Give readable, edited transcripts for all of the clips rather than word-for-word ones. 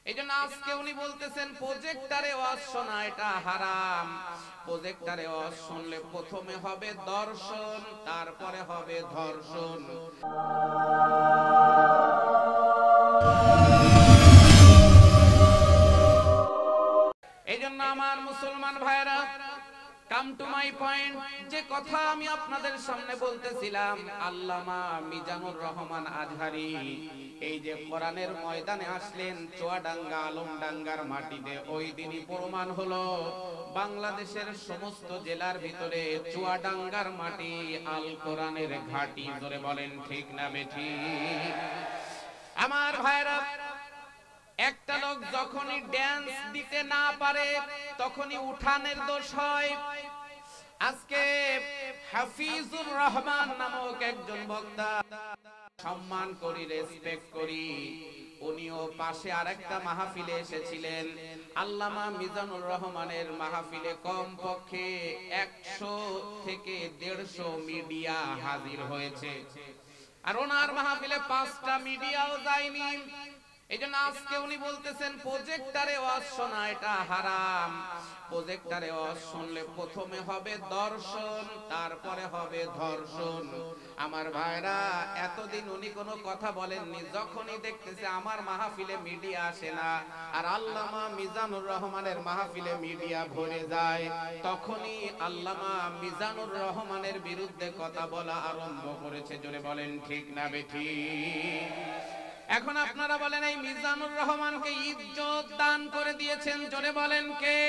এইজন্য আজকে উনি বলতেছেন প্রজেক্টরে ওয়াজ শোনা এটা হারাম। প্রজেক্টরে ওয়াজ শুনলে প্রথমে হবে দর্শন, তারপরে হবে ধর্ষণ। এইজন্য আমার মুসলমান ভাইরা, কাম টু মাই পয়েন্ট, যে কথা আমি আপনাদের সামনে বলতেছিলাম, আল্লামা মিজানুর রহমান আজহারি এই যে কোরআনের ময়দানে আসলেন চুয়াডাঙ্গা আলমডাঙ্গার মাটিতে, ওই দিনই প্রমাণ হলো বাংলাদেশের সমস্ত জেলার ভিতরে চুয়াডাঙ্গার মাটি আল কোরআনের ঘাঁটি। জোরে বলেন ঠিক না বেঠিক? আমার ভাইরা, একটা লোক যখনই ড্যান্স দিতে না পারে তখনই উঠানের দোষ হয়। আজকে হাফিজুর রহমান নামক একজন বক্তা, সম্মান করি, রেসপেক্ট করি, উনিও পাশে আরেকটা মাহফিলে এসেছিলেন। আল্লামা মিজানুর রহমানের মাহফিলে কমপক্ষে 100 থেকে 150 মিডিয়া হাজির হয়েছে, আর ওনার মাহফিলে 5টা মিডিয়াও যায়নি। এইজন্য আজকে উনি বলতেছেন প্রজেক্টরে ওয়াজ শোনা এটা হারাম। প্রজেক্টরে ওয়াজ শুনলে প্রথমে হবে দর্শন, তারপরে হবে ধর্ষণ। আমার ভাইরা, এতদিন উনি কোনো কথা বলেননি। যখনই দেখতেছে আমার মাহফিলে মিডিয়া আসে না আর আল্লামা মিজানুর রহমানের মাহফিলে মিডিয়া ভরে যায়, তখনই আল্লামা মিজানুর রহমানের বিরুদ্ধে কথা বলা আরম্ভ করেছে। জোরে বলেন ঠিক না বেঠিক? এখন আপনারা বলেন, এই মিজানুর রহমানকে ইজ্জত দান করে দিয়েছেন, জোরে বলেন কে?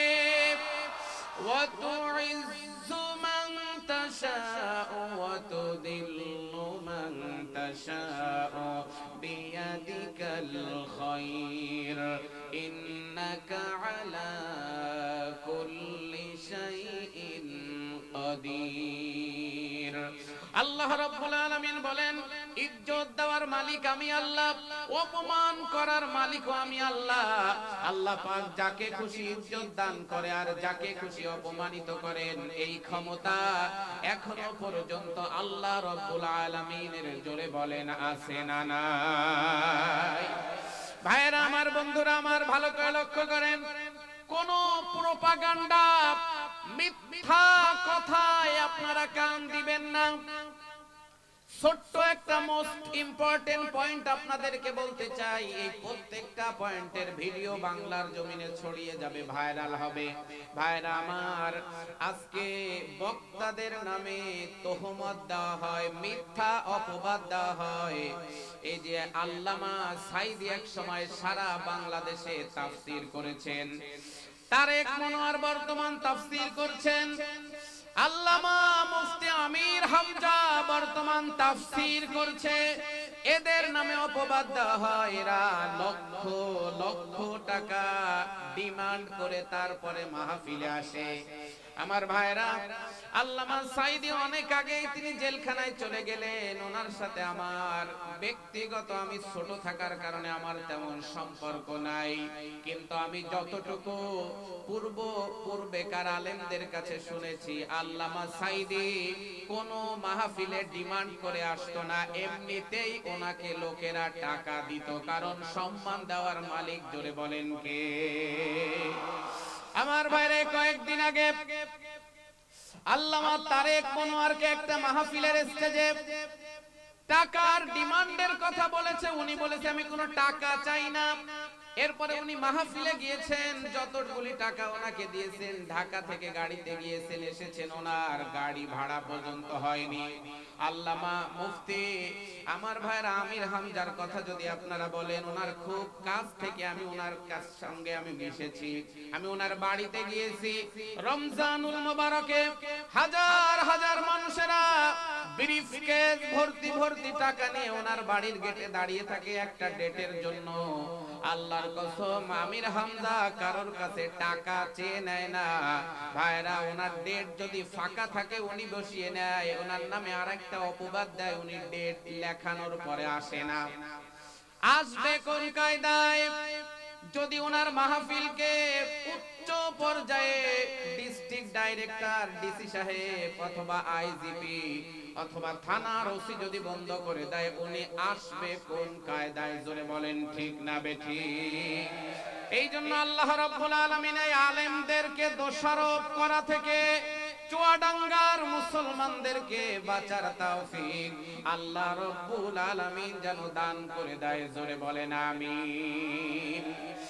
ওয়া তুইজ্জু মান তাশাউ ওয়া তুদিল্লু মান তাশাউ বিয়াদিকাল খায়র ইন্নাকা আলা কুল্লি শাইইন কাদির। আল্লাহ রাব্বুল আলামিন বলেন, ইজ্জত দেওয়ার মালিক আমি আল্লাহ, অপমান করার মালিকও আমি আল্লাহ। আল্লাহ পাক যাকে খুশি ইজ্জত দান করে আর যাকে খুশি অপমানিত করেন। এই ক্ষমতা এখনো পর্যন্ত আল্লাহ রাব্বুল আলামিনের। জোরে বলেন আছে না নাই? ভাইরা আমার, বন্ধুরা আমার, ভালো করে লক্ষ্য করেন, কোন প্রোপাগান্ডা, মিথ্যা কথায় আপনারা কান দিবেন না। ছোট্ট একটা মোস্ট ইম্পর্টেন্ট পয়েন্ট আপনাদেরকে বলতে চাই। এই প্রত্যেকটা পয়েন্টের ভিডিও বাংলার জমিনে ছড়িয়ে যাবে, ভাইরাল হবে। ভাইরা আমার, আজকে বক্তাদের নামে তোহমত দেওয়া হয়, মিথ্যা অপবাদ দেওয়া হয়। এই যে আল্লামা সাইদি এক সময় সারা বাংলাদেশে তাফসীর করেছেন, তারেক মনোয়ার বর্তমান তাফসীর করছেন, আল্লামা মুফতি আমির হামজা বর্তমান তাফসীর করছে। এদের নামে অপবাদ দেওয়া হয়, এরা লক্ষ লক্ষ টাকা ডিমান্ড করে তারপরে মাহফিলে আসে। আমার ভাইরা, আল্লামা সাইদি অনেক আগেই তিনি জেলখানায় চলে গেলেন। ওনার সাথে আমার ব্যক্তিগত, আমি ছোট থাকার কারণে আমার তেমন সম্পর্ক নাই, কিন্তু আমি যতটুকু পূর্বেকার আলেমদের কাছে শুনেছি, আল্লামা সাইদি কোন মাহফিলে ডিমান্ড করে আসতো না, এমনিতেই ওনাকে লোকেরা টাকা দিত, কারণ সম্মান দেওয়ার মালিক। জোরে বলেন কে? আমার ভাইরে, কয়েকদিন আগে আল্লামা তারেক মনোয়ারকে একটা মাহফিলের স্টেজে টাকার ডিমান্ডের কথা বলেছে। উনি বলেছে আমি কোনো টাকা চাই না। এরপরে উনি মাহফিলে গিয়েছেন, যতগুলি টাকা ওনাকে দিয়েছেন, ঢাকা থেকে গাড়িতে গিয়েছেন, এসেছেন, ওনার গাড়ি ভাড়া পর্যন্ত হয়নি। আল্লামা মুফতি আমার ভাইরা আমির হামজার কথা যদি আপনারা বলেন, ওনার খুব কাছ থেকে আমি ওনার সঙ্গে আমি মিশেছি। আমি ওনার বাড়িতে গিয়েছি, রমজানুল মুবারকে হাজার হাজার মানুষেরা ব্রিফকেস ভর্তি ভর্তি টাকা নিয়ে ওনার বাড়ির গেটে দাঁড়িয়ে থাকে একটা ডেটের জন্য। আল্লাহর কসম, আমির হামজা কারোর কাছে টাকা চেয়ে নেয় না। ভাইরা, ওনার ডেট যদি ফাঁকা থাকে উনি বসিয়ে নেয়, ওনার নামে আরেকটা অপবাদ দেয়, উনি ডেট লেখানোর পরে আসে না। আসবে কোন কায়দায়? যদি ওনার মাহফিলকে উচ্চ পর্যায়ে ডিস্ট্রিক্ট ডাইরেক্টর, ডিসি সাহেব অথবা আইজিপি অথবা থানার ওসি যদি বন্ধ করে দেয়, উনি আসবে কোন কায়দায়? জোরে বলেন ঠিক না বেঠিক? এই জন্য আল্লাহ রাব্বুল আলামিন এই আলেমদেরকে দোষারোপ করা থেকে চুয়াডাঙ্গার মুসলমানদেরকে বাঁচার তৌফিক আল্লাহ রাব্বুল আলামিন যেন দান করে দেয়। জোরে বলেন আমিন।